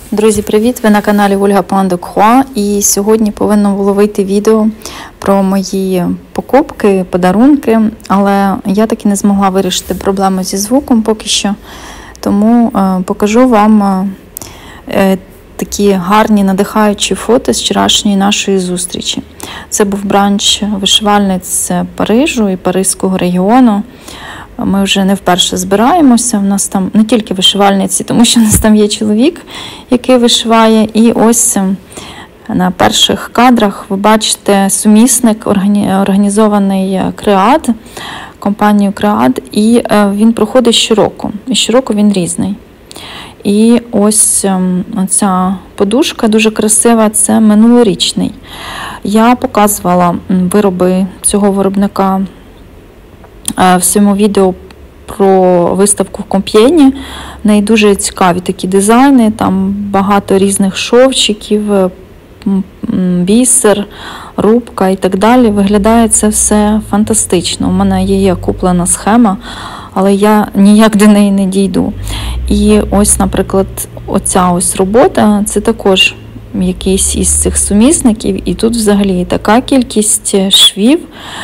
Друзі, привіт! Ви на каналі Ольга Пандукхуа, і сьогодні повинно було вийти відео про мої покупки, подарунки, але я таки не змогла вирішити проблему зі звуком поки що, тому покажу вам такі гарні надихаючі фото з вчорашньої нашої зустрічі. Це був бранч вишивальниць Парижу і Паризького регіону. Ми вже не вперше збираємося, у нас там не тільки вишивальниці, тому що у нас там є чоловік, який вишиває. І ось на перших кадрах ви бачите сумісник, організований Креад, компанією Креад, і він проходить щороку, і щороку він різний. І ось ця подушка дуже красива, це минулорічний. Я показувала вироби цього виробника в своєму відео про виставку в Комп'єні. В неї дуже цікаві такі дизайни, там багато різних шовчиків, бісер, рубка і так далі. Виглядає це все фантастично. У мене є куплена схема, але я ніяк до неї не дійду. І ось, наприклад, оця ось робота, це також якийсь із цих сумісників. І тут взагалі така кількість швів,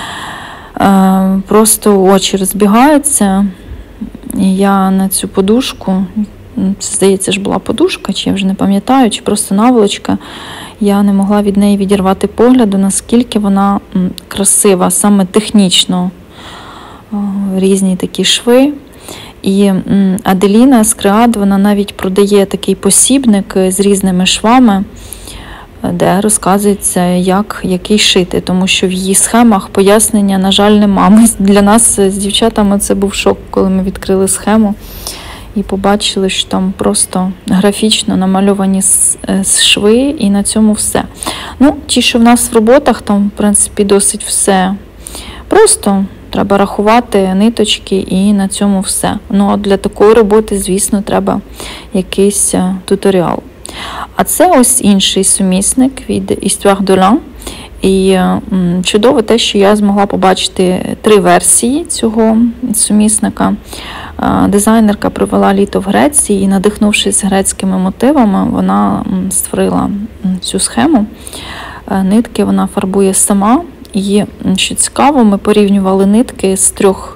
просто очі розбігаються. І я на цю подушку, здається ж була подушка, чи я вже не пам'ятаю, чи просто наволочка, я не могла від неї відірвати погляду, наскільки вона красива, саме технічно. Різні такі шви. І Аделіна з Креад, вона навіть продає такий посібник з різними швами, де розказується, який шити, тому що в її схемах пояснення, на жаль, нема. Для нас з дівчатами це був шок, коли ми відкрили схему і побачили, що там просто графічно намальовані шви, і на цьому все. Ну, ті, що в нас в роботах, там, в принципі, досить все просто. Треба рахувати ниточки і на цьому все. Ну, а для такої роботи, звісно, треба якийсь туторіал. А це ось інший сумісник від Histoire de l'An. І чудово те, що я змогла побачити 3 версії цього сумісника. Дизайнерка провела літо в Греції і, надихнувшись грецькими мотивами, вона створила цю схему. Нитки вона фарбує сама. І, що цікаво, ми порівнювали нитки з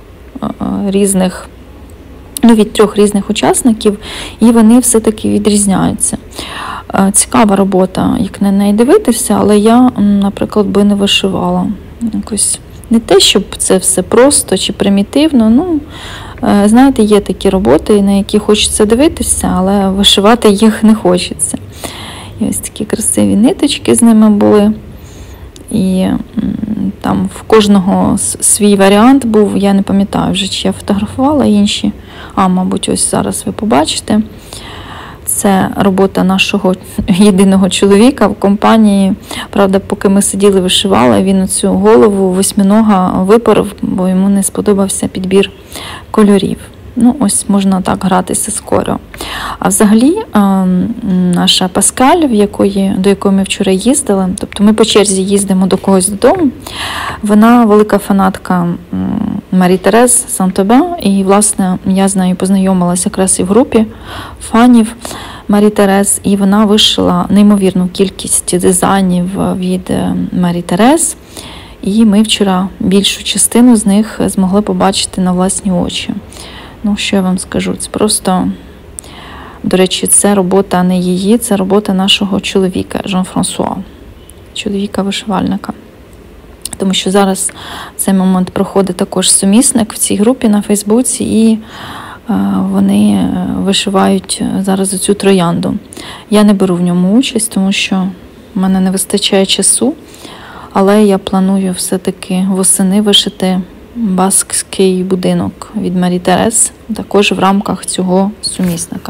від 3 різних учасників, і вони все-таки відрізняються. Цікава робота, як на неї дивитися, але я, наприклад, би не вишивала. Якось не те, щоб це все просто чи примітивно. Ну, знаєте, є такі роботи, на які хочеться дивитися, але вишивати їх не хочеться. І ось такі красиві ниточки з ними були. І там в кожного свій варіант був, я не пам'ятаю вже, чи я фотографувала інші. Мабуть, ось зараз ви побачите. Це робота нашого єдиного чоловіка в компанії. Правда, поки ми сиділи, вишивали, він оцю голову восьминога випарив, бо йому не сподобався підбір кольорів. Ну, ось можна так гратися скоро. А взагалі, наша Паскаль, до якої ми вчора їздили, тобто ми по черзі їздимо до когось додому, вона велика фанатка Марі Терез Сан-Тобе, і, власне, я з нею познайомилася якраз і в групі фанів Марі Терез, і вона вишила неймовірну кількість дизайнів від Марі Терез, і ми вчора більшу частину з них змогли побачити на власні очі. Ну, що я вам скажу, це просто, до речі, це робота не її, це робота нашого чоловіка, Жан-Франсуа, чоловіка-вишивальника. Тому що зараз в цей момент проходить також сумісник в цій групі на Фейсбуці, і вони вишивають зараз оцю троянду. Я не беру в ньому участь, тому що в мене не вистачає часу, але я планую все-таки восени вишити баскський будинок від Марі Терез, також в рамках цього сумісника.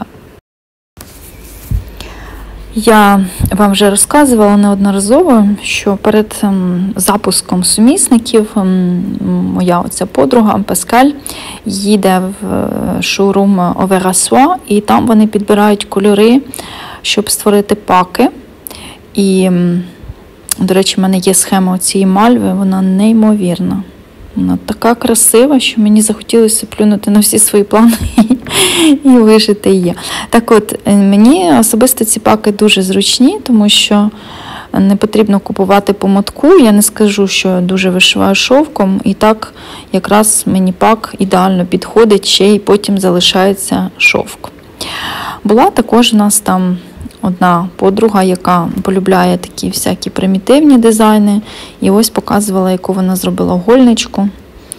Я вам вже розказувала неодноразово, що перед запуском сумісників моя оця подруга Паскаль їде в шоурум Оверасуа, і там вони підбирають кольори, щоб створити паки. І, до речі, в мене є схема цієї мальви, вона неймовірна. Вона така красива, що мені захотілося плюнути на всі свої плани і вишити її. Так от, мені особисто ці паки дуже зручні, тому що не потрібно купувати по мотку. Я не скажу, що я дуже вишиваю шовком. І так якраз мені пак ідеально підходить, ще й потім залишається шовк. Була також у нас там одна подруга, яка полюбляє такі всякі примітивні дизайни. І ось показувала, яку вона зробила гольничку.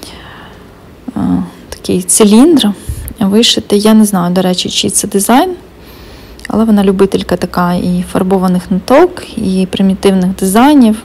Такий циліндр вишитий. Я не знаю, до речі, чий це дизайн. Але вона любителька така і фарбованих ниток, і примітивних дизайнів.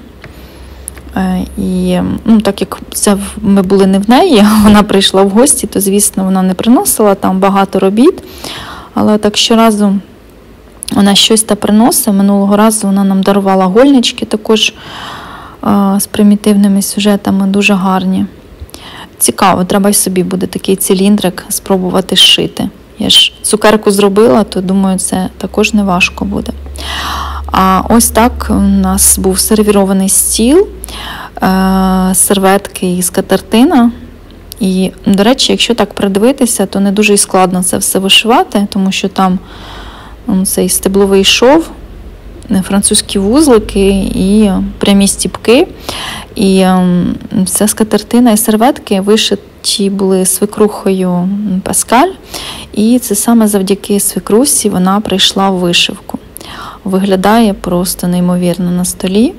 І так як це ми були не в неї, вона прийшла в гості, то, звісно, вона не приносила там багато робіт. Але так щоразу вона щось та приносить. Минулого разу вона нам дарувала гольнички також з примітивними сюжетами, дуже гарні. Цікаво, треба й собі буде такий циліндрик спробувати шити. Я ж цукерку зробила, то, думаю, це також не важко буде. А ось так у нас був сервірований стіл, серветки і скатертина. І, до речі, якщо так придивитися, то не дуже і складно це все вишивати, тому що там цей стебловий шов, французькі вузлики і прямі стіпки. І ця скатертина і серветки вишиті були свекрухою Паскаль. І це саме завдяки свекрусі вона прийшла в вишивку. Виглядає просто неймовірно на столі.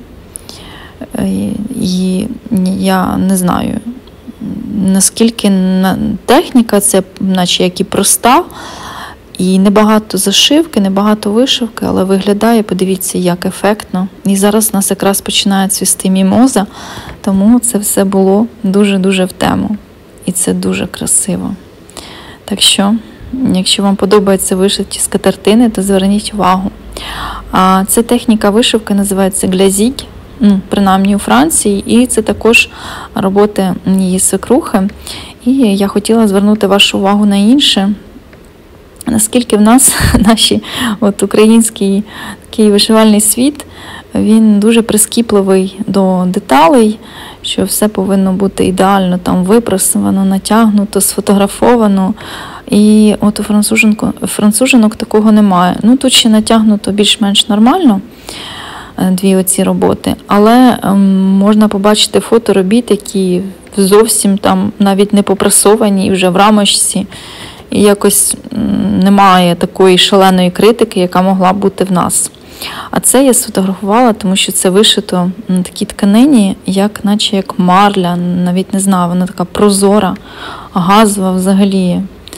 І я не знаю, наскільки техніка це наче як і проста, і небагато зашивки, небагато вишивки, але виглядає, подивіться, як ефектно. І зараз у нас якраз починає цвісти мімоза, тому це все було дуже-дуже в тему. І це дуже красиво. Так що, якщо вам подобаються вишиті скатертини, то зверніть увагу. А ця техніка вишивки називається глязік, принаймні у Франції, і це також роботи її свекрухи. І я хотіла звернути вашу увагу на інше. Наскільки в нас український такий вишивальний світ, він дуже прискіпливий до деталей, що все повинно бути ідеально там випрасовано, натягнуто, сфотографовано. І от у француженок такого немає. Тут ще натягнуто більш-менш нормально, дві оці роботи, але можна побачити фоторобіт, які зовсім там навіть не попрасовані і вже в рамочці. І якось немає такої шаленої критики, яка могла б бути в нас. А це я сфотографувала, тому що це вишито на такій тканині, наче як марля, навіть не знаю, вона така прозора, газова взагалі.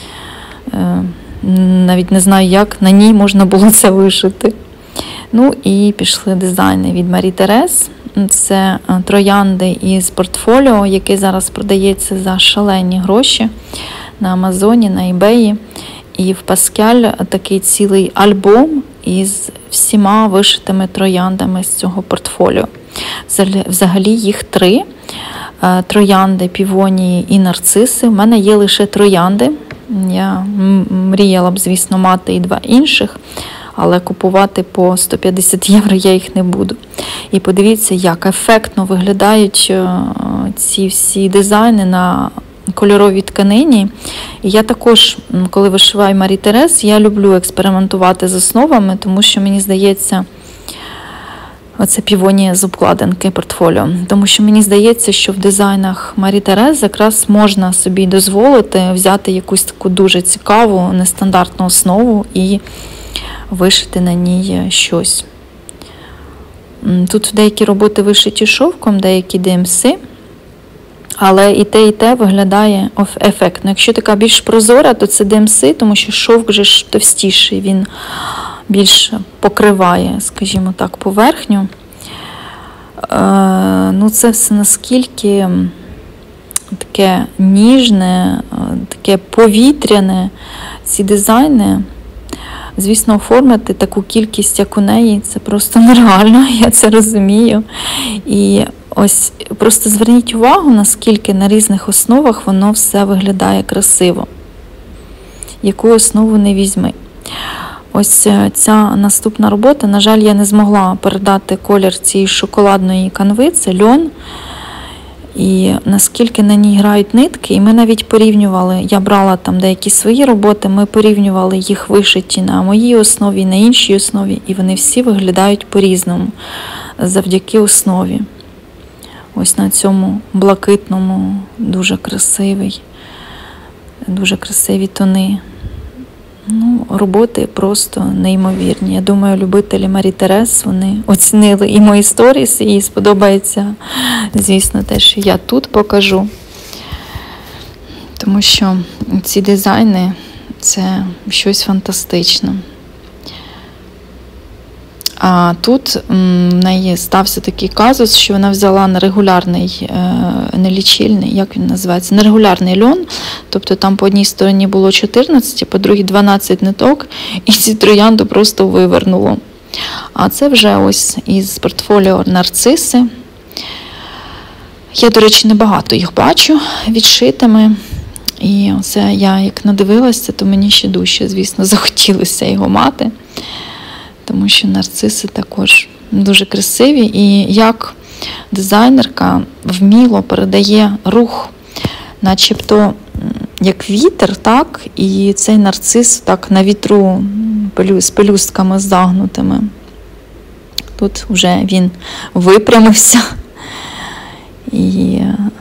Навіть не знаю, як на ній можна було це вишити. І пішли дизайни від Марі Терез. Це троянди із портфоліо, який зараз продається за шалені гроші на Амазоні, на eBay. І в Паскаль такий цілий альбом із всіма вишитими трояндами з цього портфоліо. Взагалі їх 3. Троянди, півонії і нарциси. У мене є лише троянди. Я мріяла б, звісно, мати і 2 інших, але купувати по 150 євро я їх не буду. І подивіться, як ефектно виглядають ці всі дизайни на кольоровій тканині. І я також, коли вишиваю Марі Терез, я люблю експериментувати з основами, тому що мені здається, оце півонія з обкладинки портфоліо. Тому що мені здається, що в дизайнах Марі Терез якраз можна собі дозволити взяти якусь таку дуже цікаву, нестандартну основу і вишити на ній щось. Тут деякі роботи вишиті шовком, деякі DMC, але і те виглядає ефектно. Якщо така більш прозора, то це DMC, тому що шовк же ж товстіший, він більш покриває, скажімо так, поверхню. Це все наскільки таке ніжне, таке повітряне, ці дизайни. Звісно, оформити таку кількість, як у неї, це просто нереально, я це розумію. І ось просто зверніть увагу, наскільки на різних основах воно все виглядає красиво. Яку основу не візьми. Ось ця наступна робота, на жаль, я не змогла передати колір цієї шоколадної канви, це льон. І наскільки на ній грають нитки, і ми навіть порівнювали, я брала там деякі свої роботи, ми порівнювали їх вишиті на моїй основі, на іншій основі, і вони всі виглядають по-різному завдяки основі. Ось на цьому блакитному дуже красиві тони. Ну, роботи просто неймовірні. Я думаю, любителі Марі Терез, вони оцінили і мої сторіс, і сподобається, звісно, те, що я тут покажу. Тому що ці дизайни – це щось фантастичне. А тут в неї стався такий казус, що вона взяла нерегулярний, нелічильний, як він називається, нерегулярний льон. Тобто там по одній стороні було 14, по другій 12 ниток, і ці троянду просто вивернуло. А це вже ось із портфоліо нарциси. Я, до речі, небагато їх бачу відшитими. І оце я як надивилася, то мені ще дужче, звісно, захотілося його мати. Тому що нарциси також дуже красиві. І як дизайнерка вміло передає рух, начебто як вітер, так, і цей нарцис так на вітру з пелюстками загнутими. Тут вже він випрямився. І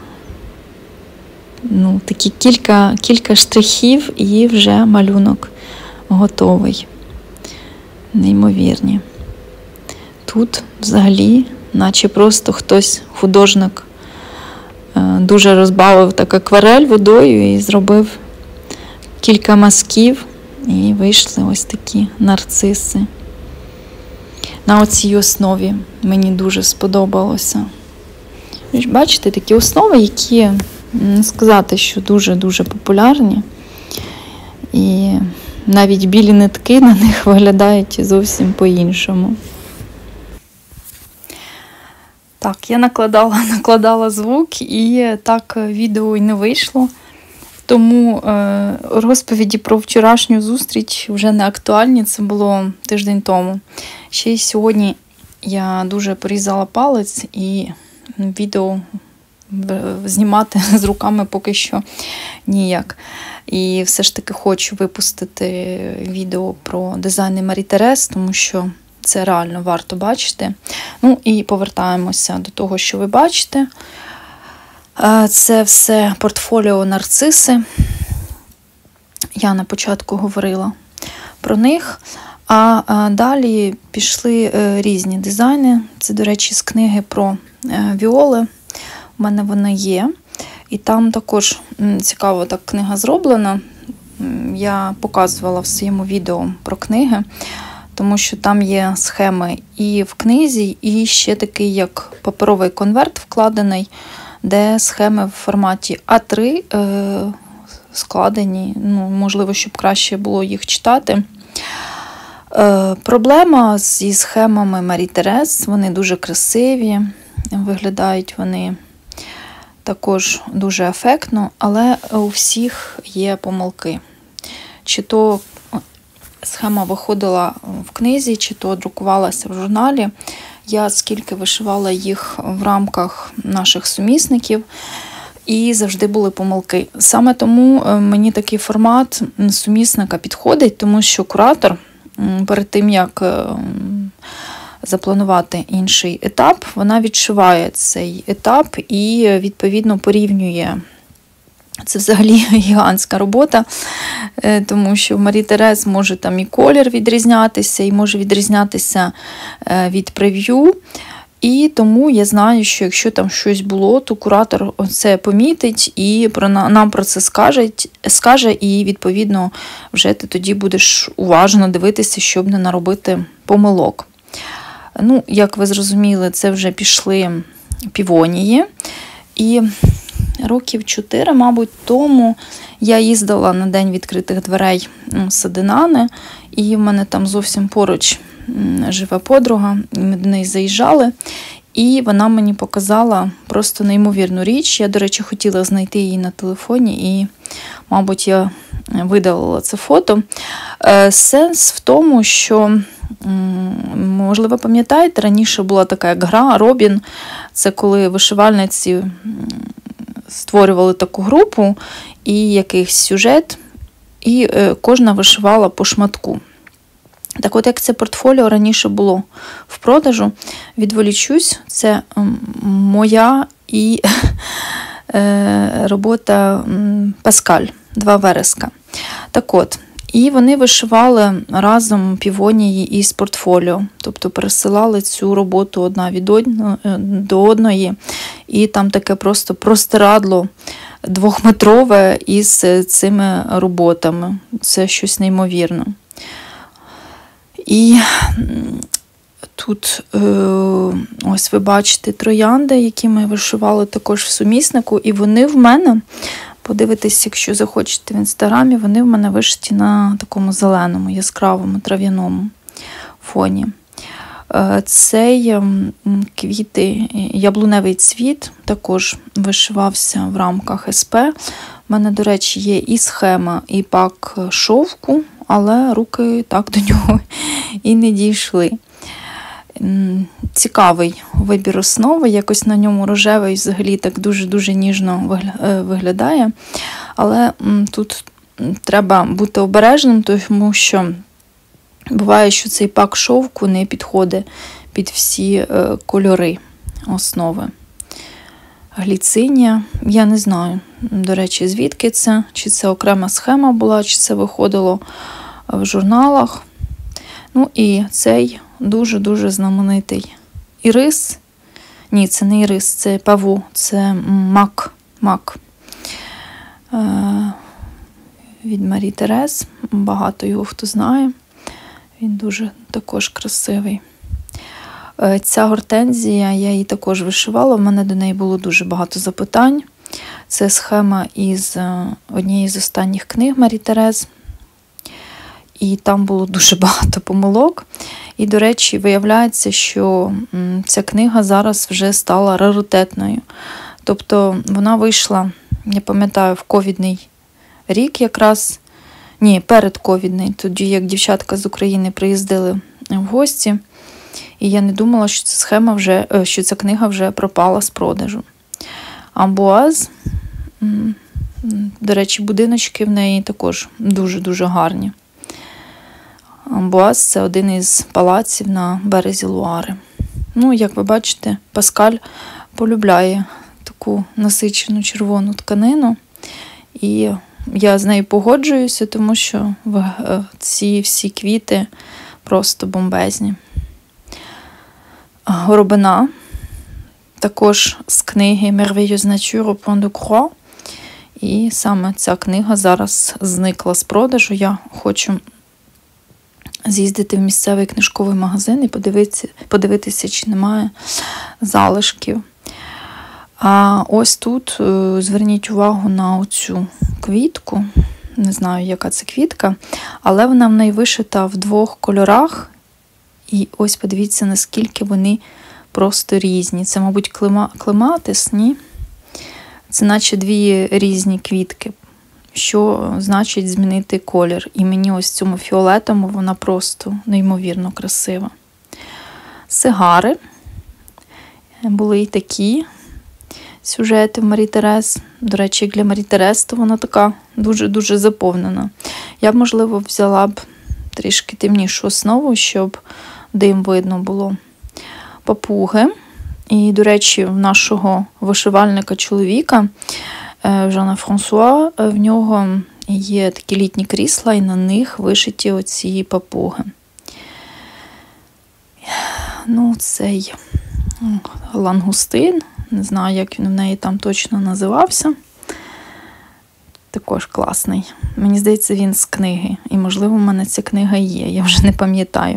такі кілька штрихів, і вже малюнок готовий. Неймовірні. Тут взагалі, наче просто хтось, художник, дуже розбавив так акварель водою і зробив кілька мазків, і вийшли ось такі нарциси. На оцій основі мені дуже сподобалося. Бачите, такі основи, які, не сказати, що дуже-дуже популярні. І навіть білі нитки на них виглядають зовсім по-іншому. Так, я накладала звук, і так відео й не вийшло. Тому розповіді про вчорашню зустріч вже не актуальні, це було тиждень тому. Ще й сьогодні я дуже порізала палець, і відео знімати з руками поки що ніяк. І все ж таки хочу випустити відео про дизайни Марі Терез, тому що це реально варто бачити. Ну і повертаємося до того, що ви бачите. Це все портфоліо нарциси. Я на початку говорила про них. А далі пішли різні дизайни. Це, до речі, з книги про віоли. У мене вона є. І там також цікаво так книга зроблена. Я показувала в своєму відео про книги, тому що там є схеми і в книзі, і ще такий як паперовий конверт вкладений, де схеми в форматі А3 складені, можливо, щоб краще було їх читати. Проблема зі схемами Марі Терез, вони дуже красиві, виглядають вони також дуже ефектно, але у всіх є помилки. Чи то схема виходила в книзі, чи то друкувалася в журналі. Я скільки вишивала їх в рамках наших сумісників, і завжди були помилки. Саме тому мені такий формат сумісника підходить, тому що куратор перед тим, як запланувати інший етап, вона відшиває цей етап і, відповідно, порівнює. Це взагалі гігантська робота, тому що в Марі Терез може там і колір відрізнятися, і може відрізнятися від прев'ю. І тому я знаю, що якщо там щось було, то куратор це помітить і нам про це скаже, і, відповідно, вже ти тоді будеш уважно дивитися, щоб не наробити помилок. Як ви зрозуміли, це вже пішли півонії. І років 4, мабуть, тому я їздила на День відкритих дверей Садинани, і в мене там зовсім поруч живе подруга, ми до неї заїжджали, і вона мені показала просто неймовірну річ. Я, до речі, хотіла знайти її на телефоні, і, мабуть, я видалила це фото. Сенс в тому, що, можливо, пам'ятаєте, раніше була така як гра Робін. Це коли вишивальниці створювали таку групу і якийсь сюжет, і кожна вишивала по шматку. Так от, як це портфоліо раніше було в продажу, відволічусь, це моя і робота Паскаль, 2 вереска. Так от, і вони вишивали разом півонії із портфоліо, тобто пересилали цю роботу одна до одної, і там таке просто простирадло 2-метрове із цими роботами. Це щось неймовірне. І тут ось ви бачите троянди, які ми вишивали також в суміснику, і вони в мене, подивитесь, якщо захочете в інстаграмі, вони в мене вишиті на такому зеленому, яскравому, трав'яному фоні. Цей квіти, яблуневий цвіт також вишивався в рамках СП. У мене, до речі, є і схема, і пак шовку, але руки так до нього і не дійшли. Цікавий вибір основи, якось на ньому рожевий взагалі так дуже-дуже ніжно виглядає. Але тут треба бути обережним, тому що буває, що цей пак шовку не підходить під всі кольори основи. Гліцинія, я не знаю, до речі, звідки це, чи це окрема схема була, чи це виходило в журналах. Ну і цей дуже-дуже знаменитий ірис. Ні, це не ірис, це паву, це мак. Від Марі Терез. Багато його хто знає. Він дуже також красивий. Ця гортензія, я її також вишивала, в мене до неї було дуже багато запитань. Це схема із однієї з останніх книг Марі Терез. І там було дуже багато помилок. І, до речі, виявляється, що ця книга зараз вже стала раритетною. Тобто вона вийшла, я пам'ятаю, в ковідний рік якраз. Ні, передковідний, тоді як дівчатка з України приїздили в гості. І я не думала, що що ця книга вже пропала з продажу. Амбуаз, до речі, будиночки в неї також дуже-дуже гарні. Амбуаз – це один із палаців на березі Луари. Ну, як ви бачите, Паскаль полюбляє таку насичену червону тканину. І я з нею погоджуюся, тому що ці всі квіти просто бомбезні. Горобина, також з книги «Merveilleuse nature au point de croix». І саме ця книга зараз зникла з продажу. Я хочу з'їздити в місцевий книжковий магазин і подивитися, чи немає залишків. А ось тут зверніть увагу на оцю квітку. Не знаю, яка це квітка, але вона в неї вишита в 2 кольорах. І ось подивіться, наскільки вони просто різні. Це, мабуть, клематис, ні? Це наче 2 різні квітки, що значить змінити колір. І мені ось цьому фіолетовому вона просто неймовірно красива. Сигари. Були і такі сюжети в Марі Терез. До речі, для Марі Терез то вона така дуже-дуже заповнена. Я б, можливо, взяла б трішки темнішу основу, щоб дим видно було. Папуги. І, до речі, в нашого вишивальника-чоловіка Жана Франсуа, в нього є такі літні крісла, і на них вишиті оці папуги. Ну, цей лангустин, не знаю, як він в неї там точно називався. Також класний. Мені здається, він з книги. І, можливо, в мене ця книга є, я вже не пам'ятаю.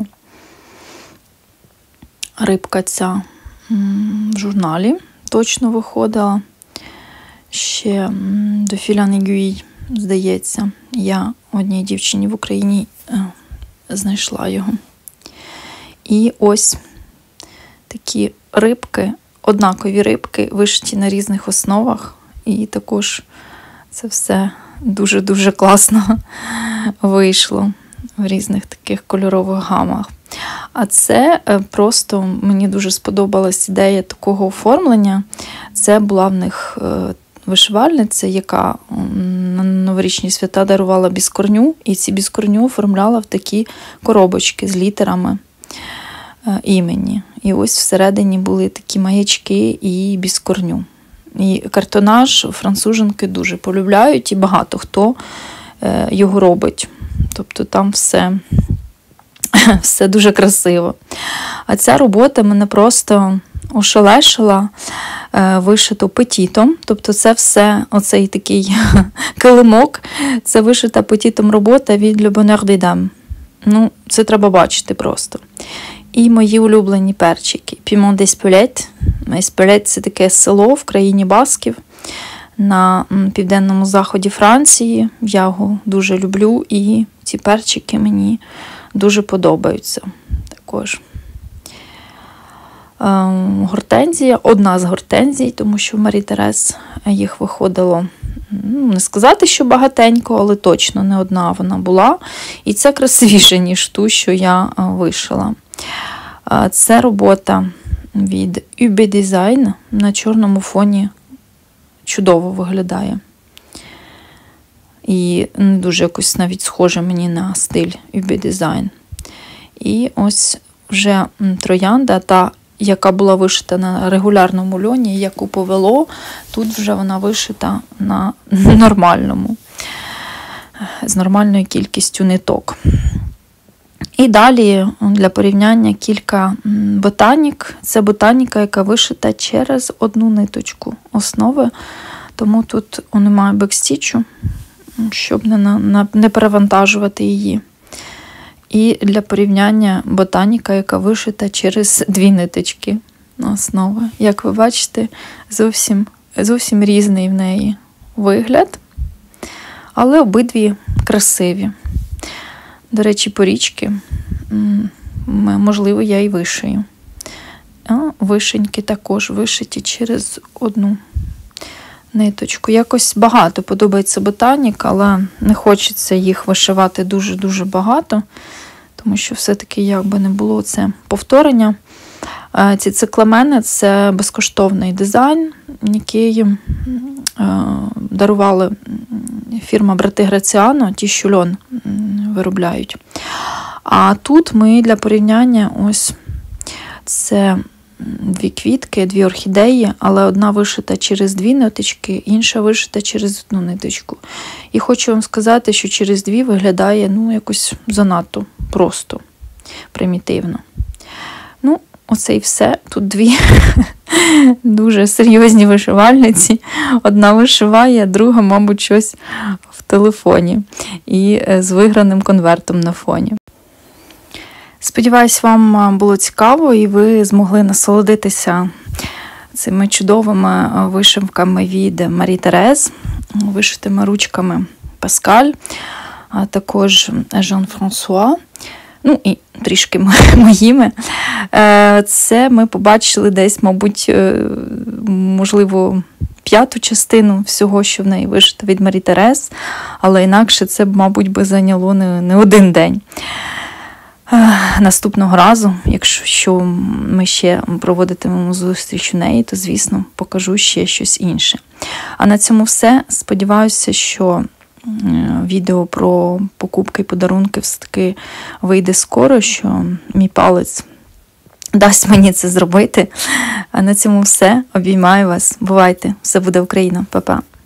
Рибка ця в журналі точно виходила. Ще до Fil en Aiguille, здається, я одній дівчині в Україні знайшла його. І ось такі рибки, однакові рибки, вишиті на різних основах. І також це все дуже-дуже класно вийшло в різних таких кольорових гамах. А це просто мені дуже сподобалась ідея такого оформлення. Це була в них вишивальниця, яка на новорічні свята дарувала біскорню, і ці біскорню оформляла в такі коробочки з літерами імені. І ось всередині були такі маячки і біскорню. І картонаж француженки дуже полюбляють, і багато хто його робить. Тобто там все дуже красиво. А ця робота мене просто ошелешила, вишито петітом. Тобто це все, оцей такий килимок, це вишита петітом робота від Le Bonheur des Dames. Ну, це треба бачити просто. І мої улюблені перчики. Пімон d'Espelette. Espelette – це таке село в країні Басків на південному заході Франції. Я його дуже люблю, і ці перчики мені дуже подобаються також. Гортензія, одна з гортензій, тому що в Марі Терез їх виходило, не сказати, що багатенько, але точно не одна вона була. І це красивіше, ніж ту, що я вишила. Це робота від UB Design, на чорному фоні чудово виглядає. І не дуже якось навіть схоже мені на стиль UB Design. І ось вже троянда, та, яка була вишита на регулярному льоні, яку повело, тут вже вона вишита на нормальному, з нормальною кількістю ниток. І далі для порівняння кілька ботанік. Це ботаніка, яка вишита через одну ниточку основи, тому тут немає бекстічу, щоб не перевантажувати її. І для порівняння ботаніка, яка вишита через дві ниточки основи. Як ви бачите, зовсім різний в неї вигляд, але обидві красиві. До речі, порічки, можливо, я і вишию. А вишеньки також вишиті через одну ниточку. Якось багато подобається ботанік, але не хочеться їх вишивати дуже-дуже багато, тому що все-таки, як би не було, це повторення. Ці цикламени – це безкоштовний дизайн, який дарували фірма Брати Граціано, ті, що льон виробляють. А тут ми для порівняння, ось це дві квітки, дві орхідеї, але одна вишита через дві ниточки, інша вишита через одну ниточку. І хочу вам сказати, що через дві виглядає, якось занадто просто, примітивно. Оце і все. Тут дві дуже серйозні вишивальниці. Одна вишиває, друга, мабуть, щось в телефоні. І з виграним конвертом на фоні. Сподіваюсь, вам було цікаво і ви змогли насолодитися цими чудовими вишивками від Марі Терез, вишитими ручками Паскаль, а також Жан-Франсуа. І трішки моїми. Це ми побачили десь, мабуть, можливо, 5-ту частину всього, що в неї вишито від Марі Терез, але інакше це, мабуть, би зайняло не один день. Наступного разу, якщо ми ще проводитимемо зустріч у неї, то, звісно, покажу ще щось інше. А на цьому все. Сподіваюся, що відео про покупки і подарунки все-таки вийде скоро, що мій палець дасть мені це зробити. А на цьому все. Обіймаю вас. Бувайте. Все буде Україна. Па-па.